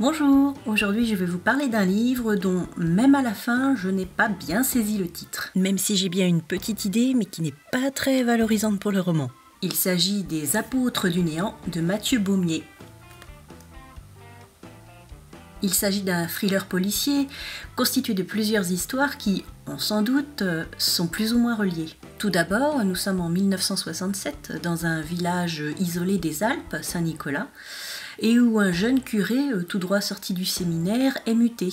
Bonjour, aujourd'hui je vais vous parler d'un livre dont même à la fin je n'ai pas bien saisi le titre. Même si j'ai bien une petite idée, mais qui n'est pas très valorisante pour le roman. Il s'agit des Apôtres du néant de Mathieu Baumier. Il s'agit d'un thriller policier constitué de plusieurs histoires qui, on s'en doute, sont plus ou moins reliées. Tout d'abord, nous sommes en 1967 dans un village isolé des Alpes, Saint-Nicolas, et où un jeune curé, tout droit sorti du séminaire, est muté.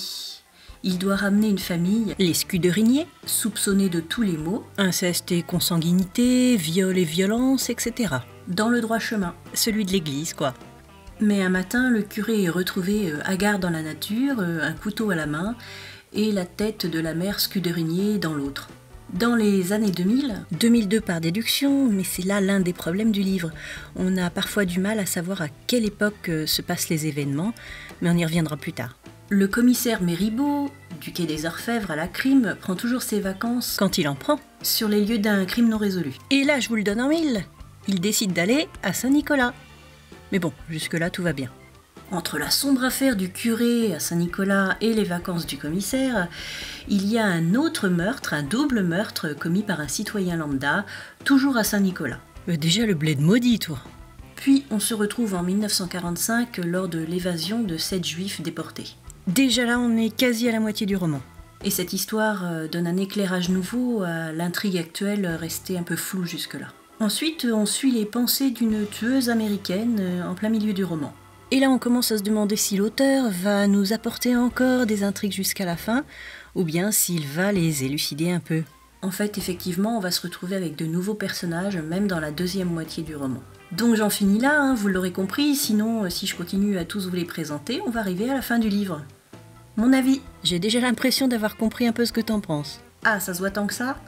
Il doit ramener une famille, Les Scudériniers, soupçonnée de tous les maux, inceste et consanguinité, viol et violence, etc. dans le droit chemin. Celui de l'église, quoi. Mais un matin, le curé est retrouvé hagard dans la nature, un couteau à la main, et la tête de la mère Scudérinier dans l'autre. Dans les années 2000, 2002 par déduction, mais c'est là l'un des problèmes du livre. On a parfois du mal à savoir à quelle époque se passent les événements, mais on y reviendra plus tard. le commissaire Méribaud, du quai des Orfèvres à la crime, prend toujours ses vacances Quand il en prend. sur les lieux d'un crime non résolu. Et là, je vous le donne en mille. Il décide d'aller à Saint-Nicolas. Mais bon, jusque-là, tout va bien. Entre la sombre affaire du curé à Saint-Nicolas et les vacances du commissaire, il y a un autre meurtre, un double meurtre commis par un citoyen lambda, toujours à Saint-Nicolas. Déjà le bled maudit, toi. Puis on se retrouve en 1945 lors de l'évasion de 7 juifs déportés. Déjà là, on est quasi à la moitié du roman. Et cette histoire donne un éclairage nouveau à l'intrigue actuelle restée un peu floue jusque-là. Ensuite, on suit les pensées d'une tueuse américaine en plein milieu du roman. Et là, on commence à se demander si l'auteur va nous apporter encore des intrigues jusqu'à la fin, ou bien s'il va les élucider un peu. En fait, effectivement, on va se retrouver avec de nouveaux personnages, même dans la deuxième moitié du roman. Donc j'en finis là, vous l'aurez compris, sinon si je continue à tous vous les présenter, on va arriver à la fin du livre. Mon avis. J'ai déjà l'impression d'avoir compris un peu ce que t'en penses. Ah, ça se voit tant que ça?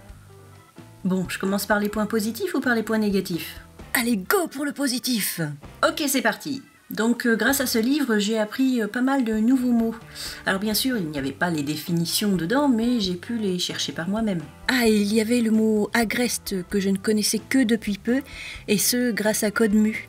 Bon, je commence par les points positifs ou par les points négatifs? Allez, go pour le positif! Ok, c'est parti. Donc grâce à ce livre, j'ai appris pas mal de nouveaux mots. Alors bien sûr, il n'y avait pas les définitions dedans, mais j'ai pu les chercher par moi-même. Ah, et il y avait le mot agreste que je ne connaissais que depuis peu, et ce grâce à Codemu.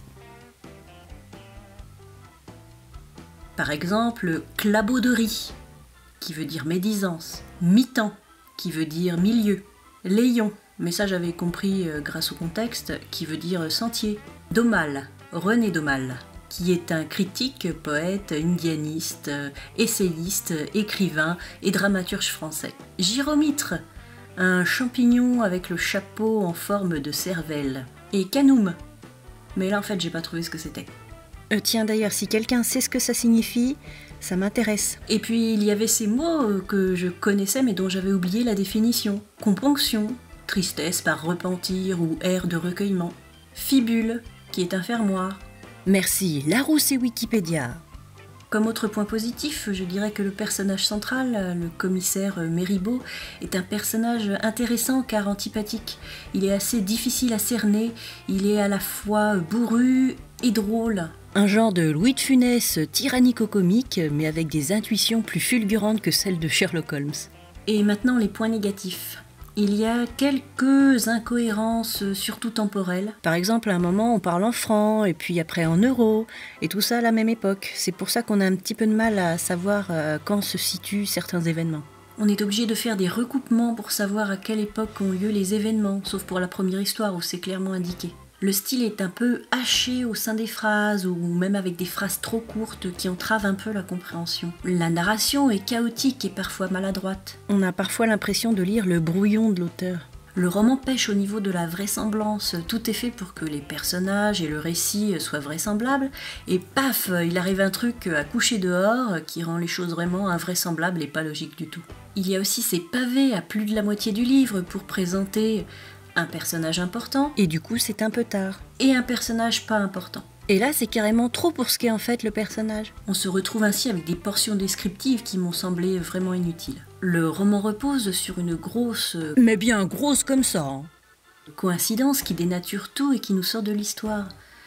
Par exemple, clabauderie, qui veut dire médisance, mi-temps, qui veut dire milieu, Léon, mais ça j'avais compris grâce au contexte, qui veut dire sentier, Domal, René Domal, qui est un critique, poète, indianiste, essayiste, écrivain et dramaturge français. Gyromitre, un champignon avec le chapeau en forme de cervelle. Et canoum, mais là en fait j'ai pas trouvé ce que c'était. Tiens d'ailleurs, si quelqu'un sait ce que ça signifie, ça m'intéresse. Et puis il y avait ces mots que je connaissais mais dont j'avais oublié la définition. Componction, tristesse par repentir ou air de recueillement. Fibule, qui est un fermoir. Merci, Larousse et Wikipédia. Comme autre point positif, je dirais que le personnage central, le commissaire Méribaud, est un personnage intéressant car antipathique. Il est assez difficile à cerner, il est à la fois bourru et drôle. Un genre de Louis de Funès tyrannico-comique, mais avec des intuitions plus fulgurantes que celles de Sherlock Holmes. Et maintenant les points négatifs. Il y a quelques incohérences, surtout temporelles. Par exemple, à un moment, on parle en francs, et puis après en euros, et tout ça à la même époque. C'est pour ça qu'on a un petit peu de mal à savoir quand se situent certains événements. On est obligé de faire des recoupements pour savoir à quelle époque ont lieu les événements, sauf pour la première histoire où c'est clairement indiqué. Le style est un peu haché au sein des phrases, ou même avec des phrases trop courtes qui entravent un peu la compréhension. La narration est chaotique et parfois maladroite. On a parfois l'impression de lire le brouillon de l'auteur. Le roman pêche au niveau de la vraisemblance, tout est fait pour que les personnages et le récit soient vraisemblables, et paf, il arrive un truc à coucher dehors qui rend les choses vraiment invraisemblables et pas logiques du tout. Il y a aussi ces pavés à plus de la moitié du livre pour présenter un personnage important, Et du coup, c'est un peu tard. et un personnage pas important. Et là, c'est carrément trop pour ce qu'est en fait le personnage. On se retrouve ainsi avec des portions descriptives qui m'ont semblé vraiment inutiles. Le roman repose sur une grosse Mais bien grosse comme ça, hein. coïncidence qui dénature tout et qui nous sort de l'histoire.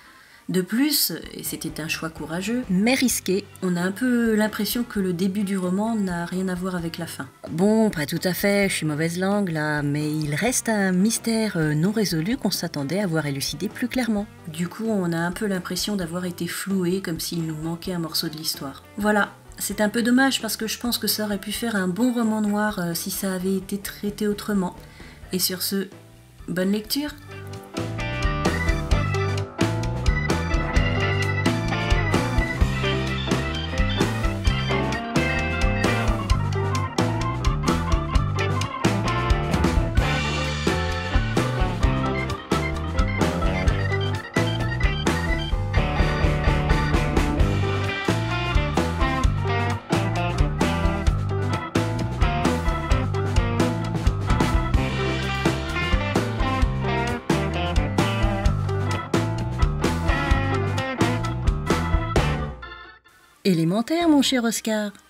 De plus, et c'était un choix courageux, mais risqué, on a un peu l'impression que le début du roman n'a rien à voir avec la fin. Bon, pas tout à fait, je suis mauvaise langue là, mais il reste un mystère non résolu qu'on s'attendait à voir élucidé plus clairement. Du coup, on a un peu l'impression d'avoir été floué, comme s'il nous manquait un morceau de l'histoire. Voilà, c'est un peu dommage parce que je pense que ça aurait pu faire un bon roman noir si ça avait été traité autrement. Et sur ce, bonne lecture! Élémentaire, mon cher Oscar.